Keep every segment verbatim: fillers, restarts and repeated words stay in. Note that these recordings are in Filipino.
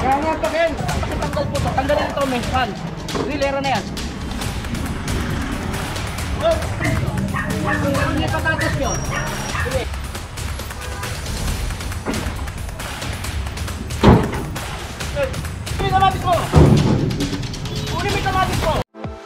Kaya nga pa Ken, pakitanggal po to. Tanggalin ito, may fan. Rilera na yan. Kung hindi patatas yun. Sige. Kunin kamatis mo! Kunin mo kamatis mo!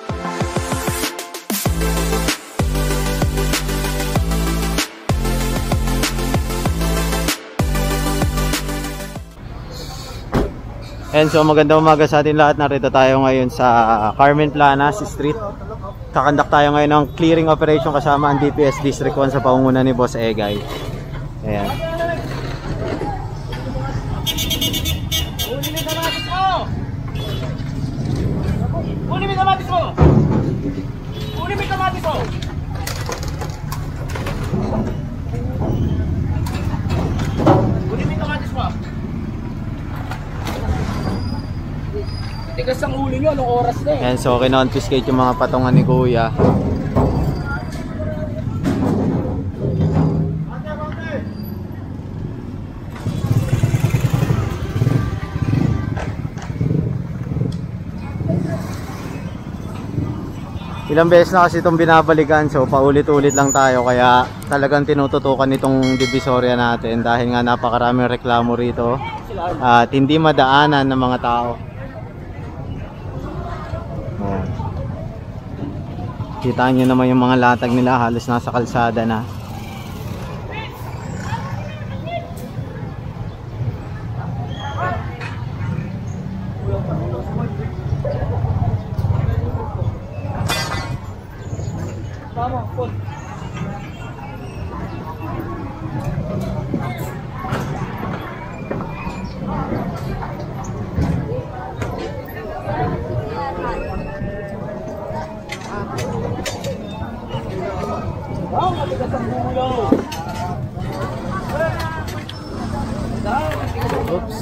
And so magandang umaga sa atin lahat. Narito tayo ngayon sa Carmen Planas Street. Kakandak tayo ngayon ng clearing operation kasama ang D P S District one sa pangunguna ni Boss Egay. Ayan. Kunin mo kamatis mo! Kunin mo kamatis mo! Kunin mo kamatis mo! Kunin mo kamatis mo! Tigas ang ulo nyo, anong oras na eh? And so kinonfiscate yung mga patungan ni Kuya. Ilang beses na kasi itong binabalikan, so paulit-ulit lang tayo, kaya talagang tinututukan itong divisoria natin dahil nga napakaraming reklamo rito at hindi madaanan ng mga tao. Oh. Kita nyo naman yung mga latag nila, halos nasa kalsada na. Tama, Paul. Wow, matigas ang ulo. Oops.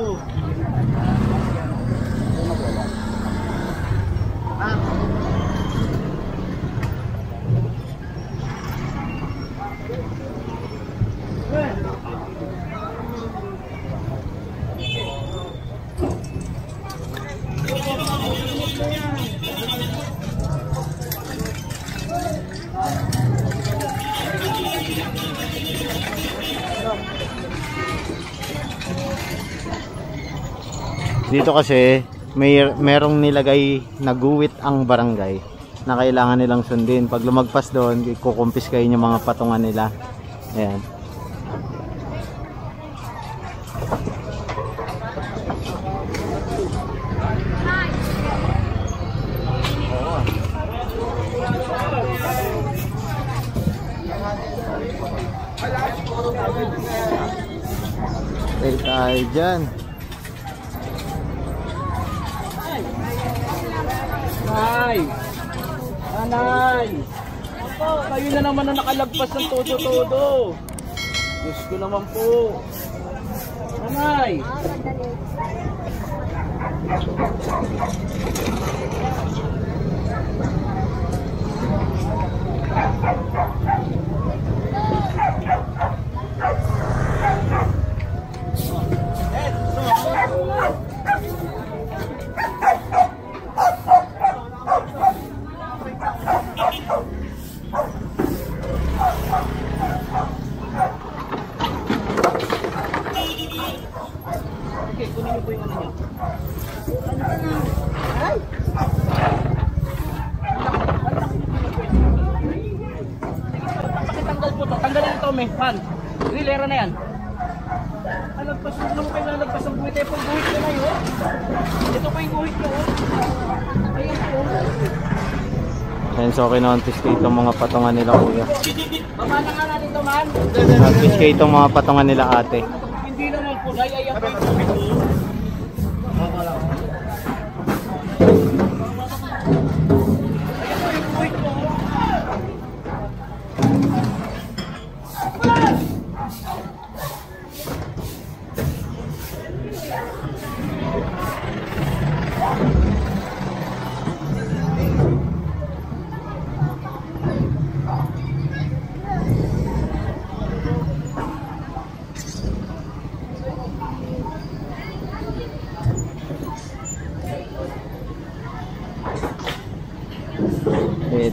Dito kasi may merong nilagay na guwit ang barangay na kailangan nilang sundin. Pag lumagpas doon, kukumpiskahin yung mga patungan nila. Ayan. Tayo tayo dyan. Nanay! Nanay! Opo, kayo na naman na nakalagpas ng todo-todo. Diyos ko naman po. Nanay! Okay, kunin niyo po yung ano niyo. Ay! Pakitanggal po to. Tanggalin ito, may fan. Rilera na yan. Alagpas mo naman kayo nalagpas ang buhit. Eh, pong buhit ko na yun. Ito po yung buhit ko. Ayan po. And so kinonfiscate itong mga patungan nila Kuya. Baba na nga natin ito, man. Kinonfiscate itong mga patungan nila ate. Hindi naman po. Naiayak ko ito.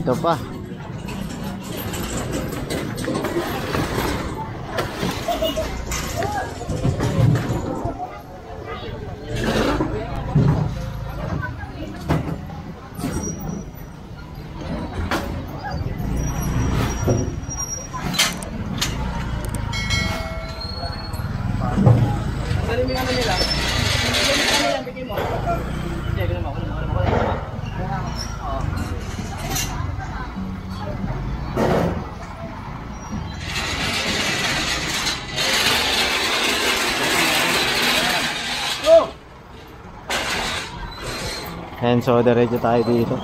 Ito pa. Galing mo yung ano nila. Galing mo ano yan, bigay mo. Hindi, galing mo. Galing mo. Galing mo. Oo. Go! And so, diretso tayo dito.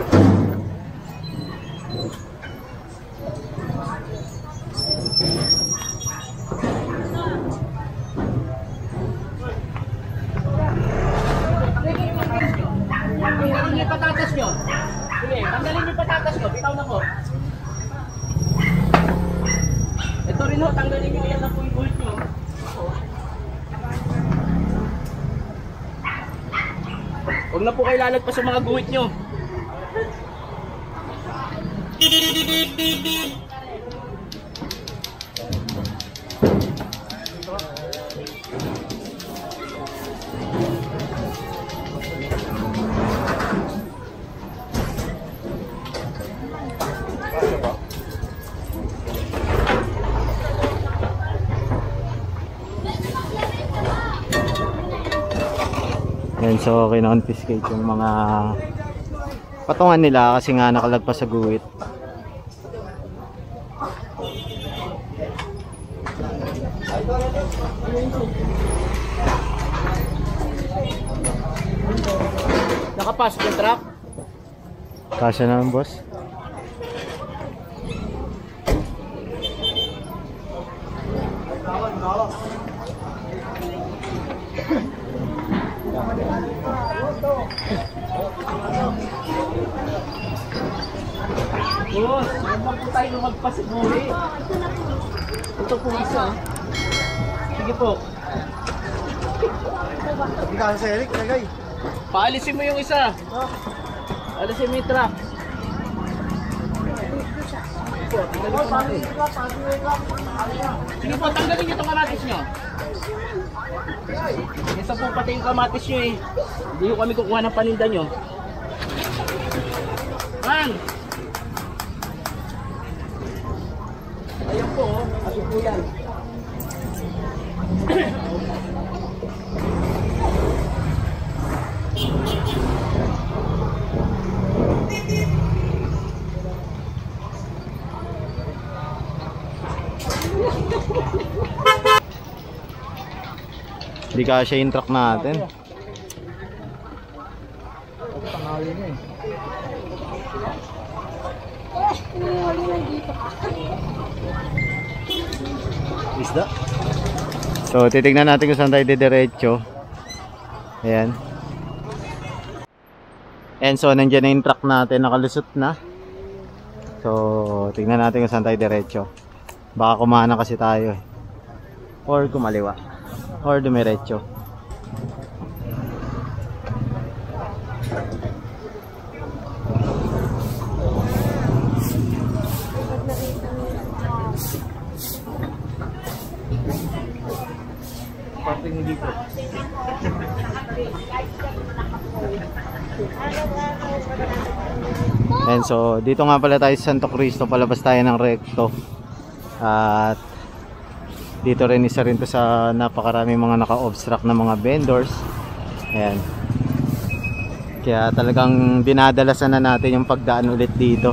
Tanggalin niyo yung patatas nyo. Sige, tanggalin niyo yung patatas nyo. Bitaw na po. Ito rin ho, tanggalin niyo yan na po yung guhit nyo. Huwag na po kayo lalagpas sa mga guhit nyo. Yan, so kina-confiscate yung mga patungan nila kasi nga nakalagpas sa guhit. Nakapasok yung truck. Kasya naman, boss. Boss, huwag po tayo lumagpas sa guhit. Ito po isa. Sige po. Hindi ka sa Eric, lagay. Paalisin mo yung isa. Alisin mo yung truck. Sige po, tanggalin po natin. Sige po, tanggalin nyo itong kamatis nyo. Isa po pati yung kamatis nyo eh. Hindi ko kami kukuha ng paninda nyo. Man! Ayan po oh, kasi po yan. Hindi kasya yung truck natin. Tangali na eh. Isda. So titignan natin kung saan tayo didiretso. Ayan. And so nandiyan na yung truck natin, nakalusot na. So tignan natin kung saan tayo diretso. Baka kumana kasi tayo eh. Or kumaliwa. Or dumiretso. Parting dito. And so dito nga pala tayo sa Santo Cristo, palabas tayo ng recto. At dito rin isa rin to sa napakaraming mga naka-obstruct na mga vendors. Ayan. Kaya talagang dinadalasan na natin yung pagdaan ulit dito.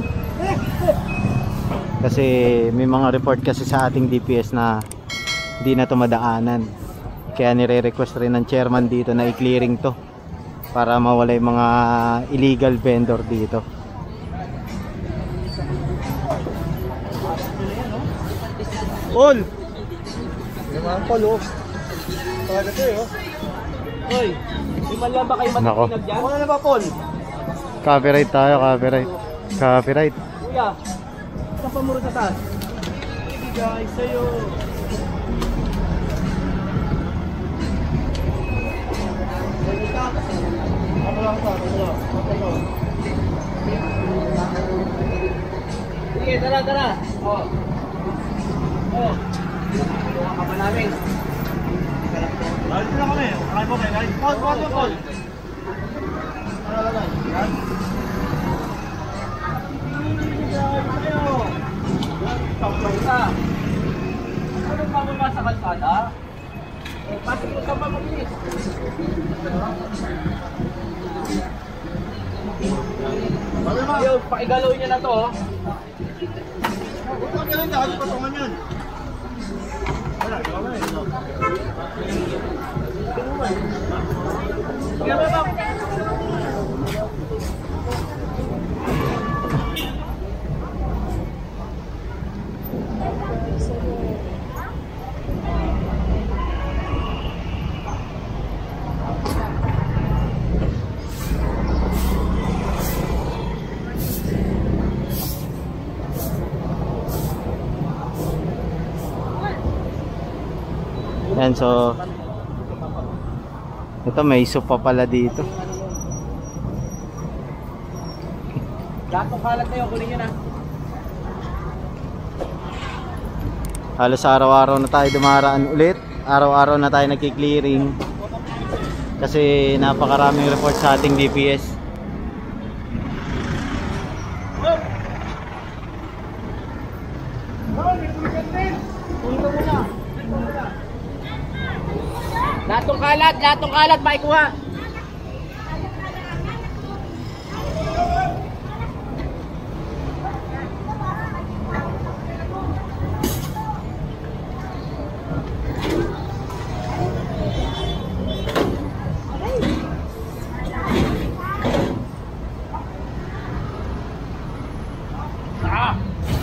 Kasi may mga report kasi sa ating D P S na hindi na to madaanan. Kaya nire-request rin ng chairman dito na i-clearing to para mawala yung mga illegal vendor dito. Paul! Hindi naman Paul oh. Talaga to eh oh. Hoy, di man lang ba kayo Nako. matitinag dyan? Ano na ba Paul? Copyright tayo, copyright. Copyright. Kuya, saan pa muro sa taas? Sige guys, sa'yo. Ano lang ito? Ano lang? Ano lang? Sige, tara, tara. Oh. Oh. Tulungan ka pa namin. Lalit na kami. Kakain mo kayo. Paul, Paul, Paul. Tara, tara. Yan. Tapos ka. Ano ba mo sa kalsada? Eh, pasok mo sa pamamilis. Ayun, pakigalawin niya na to. Oh. Huwag ka ganun. Dahil patungan yan. Wala, wala eh. Kaya ba ba? Yan, so ito may soup pa pala dito. Lahat ng kalat na yun, kunin nyo na. Halos araw-araw na tayo dumaraan ulit. Araw-araw na tayo nagki-clearing. Kasi napakaraming report sa ating D P S. Lahat ng kalat, lahat ng kalat, maikuha. Ah!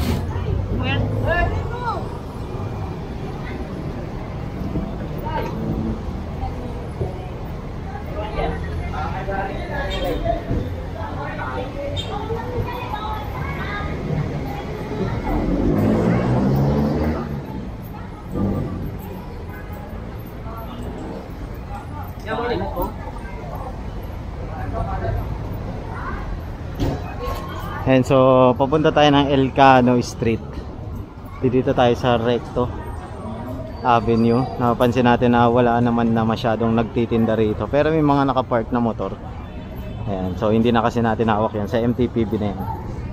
And so papunta tayo ng Elcano Street. Dito tayo sa Recto Avenue. Napansin natin na wala naman na masyadong nagtitinda rito, pero may mga nakapark na motor. Ayan, so hindi na kasi natin hawak yan, sa M T P B na yan.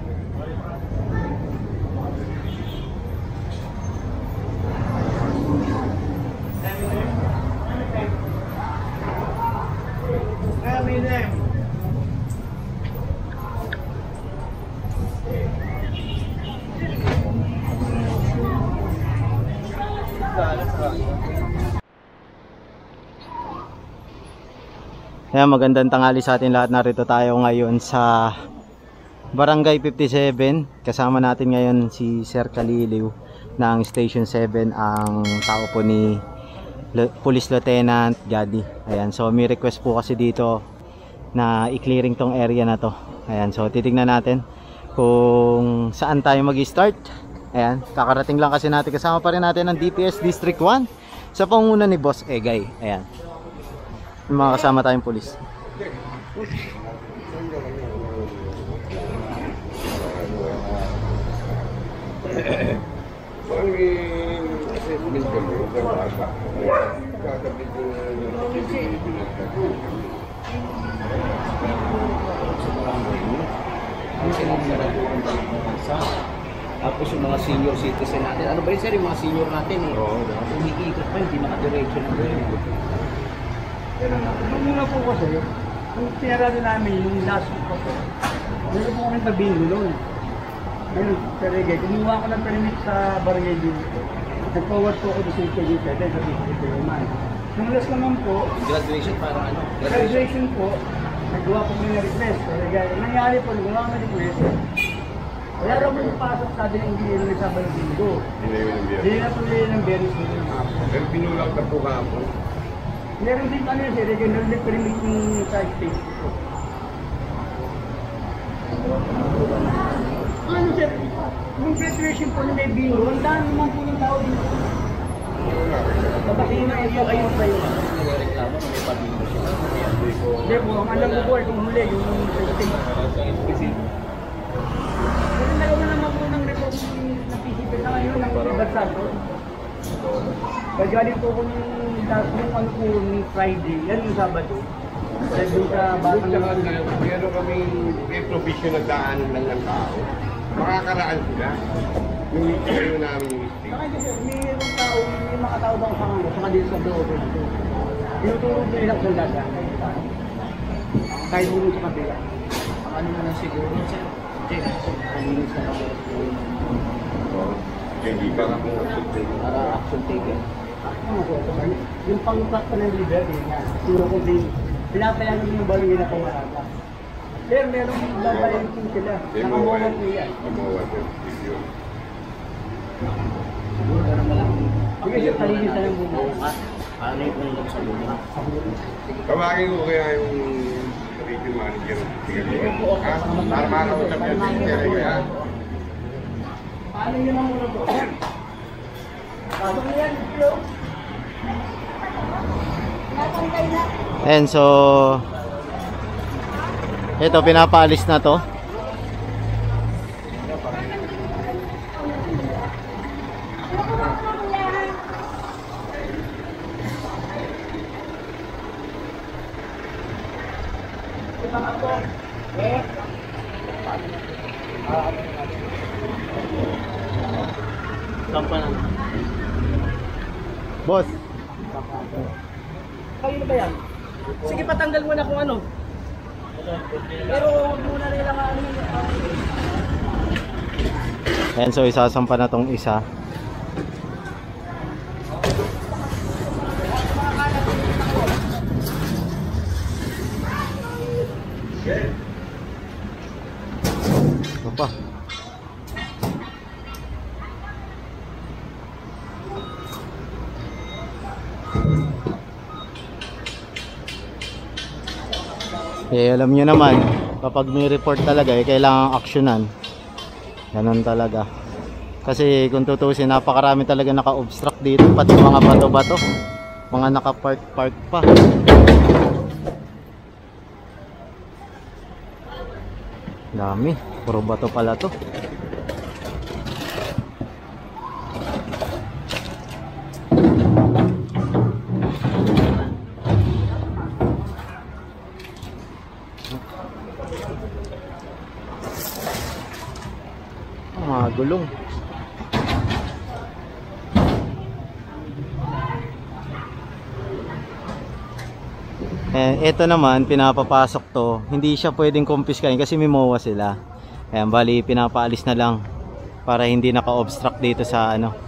Ayan, magandang tanghali sa atin lahat. Narito tayo ngayon sa Barangay fifty-seven. Kasama natin ngayon si Sir Kaliliw ng Station seven, ang tao po ni Police Lieutenant Gadi. Ayan, so may request po kasi dito na i-clearing tong area na to. Ayan, so titignan natin kung saan tayo mag-start. Ayan, kakarating lang kasi natin. Kasama pa rin natin ang D P S District one sa pangunguna ni Boss Egay. Ayan, may mga kasama tayong pulis. Tapos yung mga senior citizen natin, ano ba yun sir, yung mga senior natin eh, oh, umiikot pa, hindi makadiretso na doon. Pero nung muna po kasi, kung tinarado namin yung last week po, meron po kami tabingo doon. Ngayon, sa Regay, kumuha ko ng permit sa barangay dito. Nag-forward po ako sa City seven sa District naman. Nung last naman po, Graduation parang ano? graduation po, nagawa po kami na request sa Regay. Nangyari po, nagawa kami request. Wala raw mo yung pasok sa atin, hindi nila nagsabay ng linggo. Hindi na po nila ng berries dito ng hapon. Pero pinulang na po kahapon. Meron din ano yun, regional na permit yung sa state po. Ano sir, yung graduation po nila yung bingo, ang dami naman po ng tao dito. Babaki na ito, ayun pa yun. Nagreklamo kung may pabingo siya. Hindi po, ang alam ko po, itong huli, yung sa state. Pero nagawa naman po ng report Gagaling po kung last yung ano po ni Friday, yan yung Sabado. Dahil doon sa batang Tsaka meron kami may provision na daanan lang ng tao. Makakaraan sila. Yung yung namin yung mistake. Saka hindi po, mayroong tao, may makatao daw sa kanto, saka dito sa loob. Tinuturo po nilang sundada. Kahit bumuli sa kapila. Ano na lang siguro sir? Kalinis na lang. Hindi ka na kung Para action taken. Ano po, yung pang-cut pa ng liver, yun nga. Turo ko din. Pinapaya namin yung balingin na pumarata. Sir, meron yung babayin po sila. Nakamuha po yan. Nakamuha po yan. Sige sir, kalinis na lang muna. Paano yung kung sa loob? Tawagin ko kaya yung region manager. Ha? Para makausap yan. Kaya Paano yun ang muna po? Pasok na yan, bro. And so ito pinapaalis na to. Sampa lang. Boss, Kayo na ba yan? Sige, patanggal mo na kung ano. Pero huwag muna nilang ano yun. and so isasampa na tong isa. Ito pa. Eh, alam nyo naman, kapag may report talaga, eh, kailangang aksyonan. Ganun talaga. Kasi kung tutusin, napakarami talaga naka-obstruct dito, pati mga bato-bato. Mga naka-park-park pa. Dami, puro bato pala to. Mga gulong. Eh, ito naman, pinapapasok to. Hindi siya pwedeng kumpiskahin kasi may M O A sila. Ayan, bali, pinapaalis na lang para hindi naka-obstruct dito sa ano.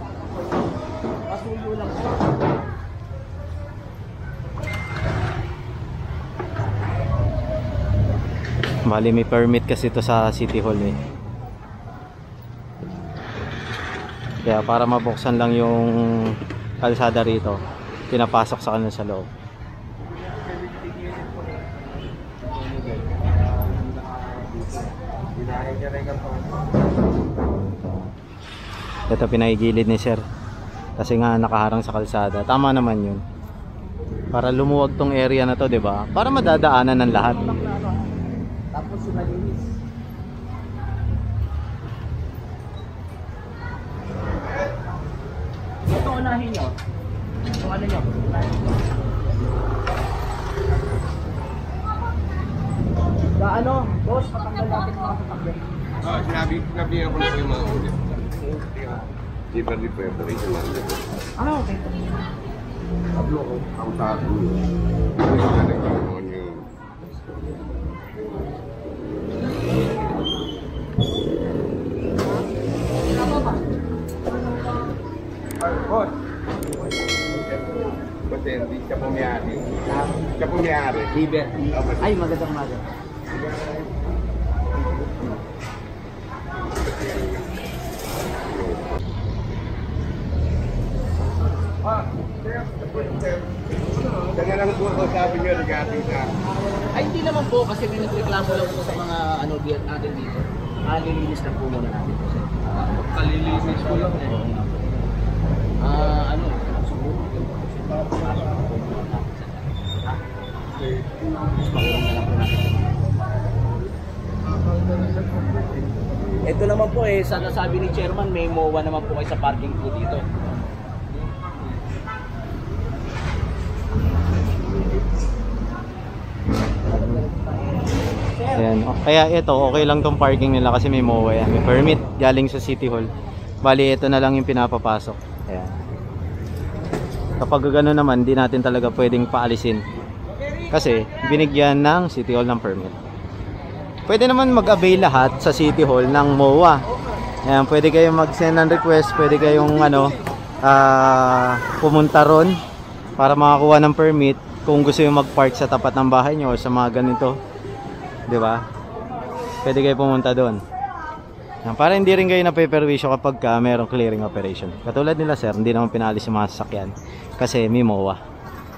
Bali, may permit kasi to sa City Hall eh. Kaya para mabuksan lang yung kalsada rito, pinapasok sa kanila sa loob. Ito pinahigilid ni sir kasi nga nakaharang sa kalsada. Tama naman yun, para lumuwag tong area na to, 'di ba? Para madadaanan ng lahat. Tapos yung malinis. Ito unahin nyo. Kung ano nyo. Sa ano, boss, patanggal natin mga patanggal. Ah, sinabi, sinabi ako lang yung mga ulit. Di ba di preparation lang dito? Ah, okay. Pablo ko, ang taas mo. Ano yung nagkakaroon yung... Boss! Boss, hindi siya pumiyari. Siya pumiyari. Liberty. Ay, magandang maga. Ah, sir, kaya lang po ako sabi niyo regarding sa... Ay, hindi naman po kasi may nagreklamo lang po sa mga ano diyan natin dito. Ah, lilinis na po muna natin po sir. Kalilinis ko lang eh. Ah, ano, siguro. Ito naman po eh, sa nasabi ni Chairman, may M O A naman po kayo sa parking po dito. Ayan. Kaya ito, okay lang tong parking nila kasi may M O A yan. May permit galing sa City Hall. Bali, ito na lang yung pinapapasok. Ayan. Kapag gano'n naman, di natin talaga pwedeng paalisin. Kasi binigyan ng City Hall ng permit. Pwede naman mag-avail lahat sa City Hall ng M O A. Ayan, pwede kayong mag-send ng request, pwede kayong ano, uh, pumunta ron para makakuha ng permit kung gusto yung mag-park sa tapat ng bahay nyo o sa mga ganito. Diba? Pwede kayo pumunta doon. Para hindi rin kayo napeperwisyo kapag ka mayroong clearing operation. Katulad nila sir, hindi naman pinalis yung mga sasakyan kasi may M O A.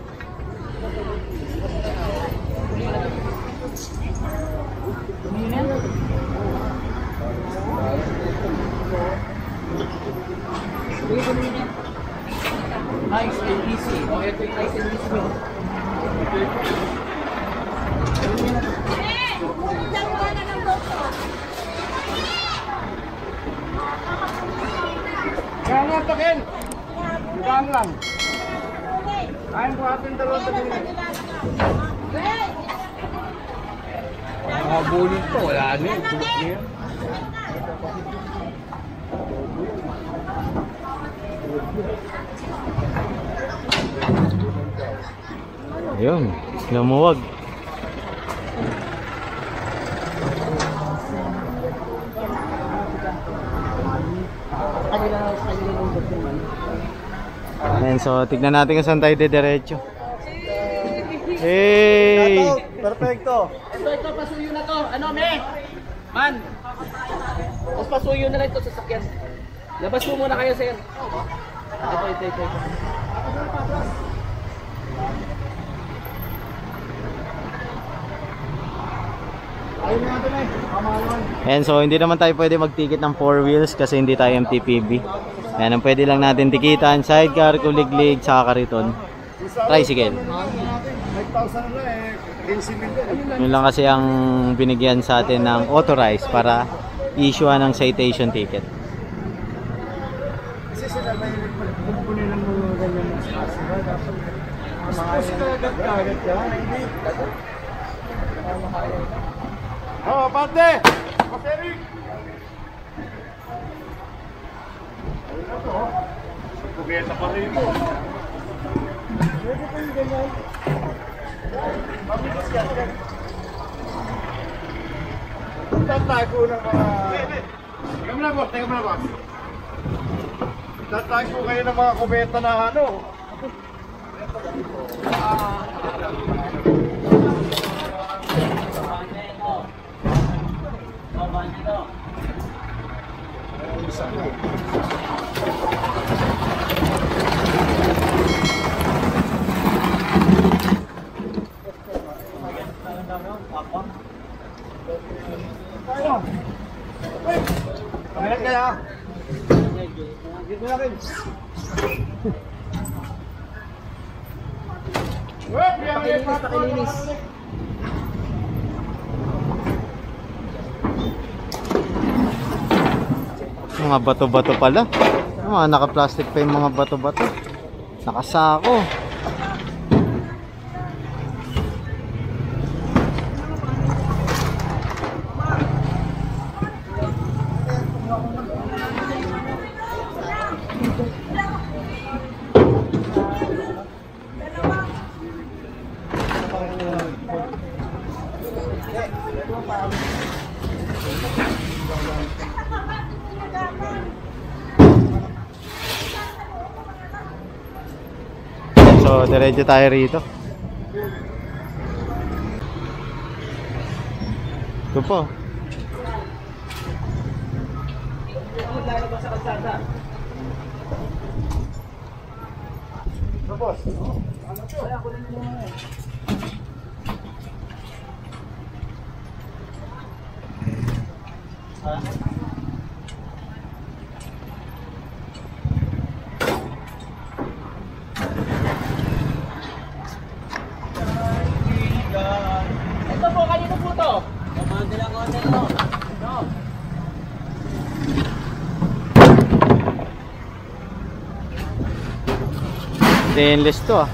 Nice and easy. O, ito yung nice and easy mo. Kaya nga ito, Ken. Saan lang? Kain po atin dalawang tabi. Mga bulit to, wala na yun. Tulog niya. Ayun, lumuwag. Ayan, so tignan natin kung saan tayo didiretso. Hey! Perfecto. Ito, ito, pasuyo na to. Ano, me? Man. Tapos pasuyo na lang ito sa sakyan. Labas mo muna kayo, sir. Ito, ito, ito. ito. Ayun nga ito na eh. Kamaluan. Ayan, so hindi naman tayo pwede mag-ticket ng four wheels kasi hindi tayo M T P B. Ayan, ang pwede lang natin tikitan, sidecar, kuliglig, saka kariton. Tricycle. five thousand na eh. fifteen mil. Yun lang kasi ang binigyan sa atin ng authorized para i-issuean ng citation ticket. Kasi sila may magpupunin ng mga ganyan ng spots. Kasi kagat-kagat ka. Oh, pante! Paserik! Ayun na to. Kubeta pa rin mo. Pwede pa yung ganyan. Mamilis ka. Tatago ng mga... Teka mo na boss, teka mo na boss. Tatago kayo ng mga kubeta na ano. Kamilan kaya? Dito na rin. Pakilinis, pakilinis. Mga bato-bato pala. Mga naka-plastic pa yung mga bato-bato. Nakasako. So, diretso tayo rito. Ito po. Ito boss. Ito po, kanino po to? Kamanda lang ako nito. No. Stainless to ah.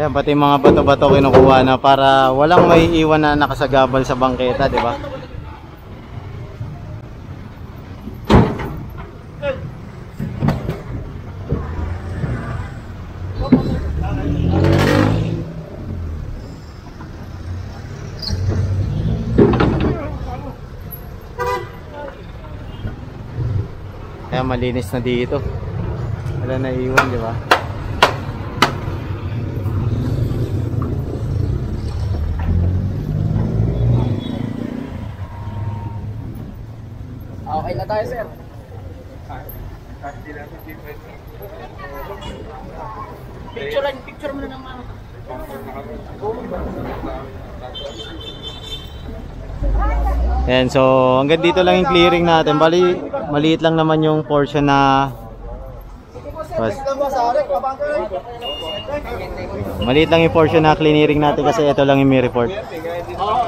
Ayan, pati mga bato-bato kinukuha na para walang may iwan na nakasagabal sa bangketa, di ba? Kaya malinis na dito. Wala na iwan, di ba? Okay na tayo, sir. Picture, picture mo na ng mga. Ayan, so hanggang dito lang yung clearing natin. Bali, maliit lang naman yung portion na Pas. Maliit lang yung portion na clearing natin kasi ito lang yung may report.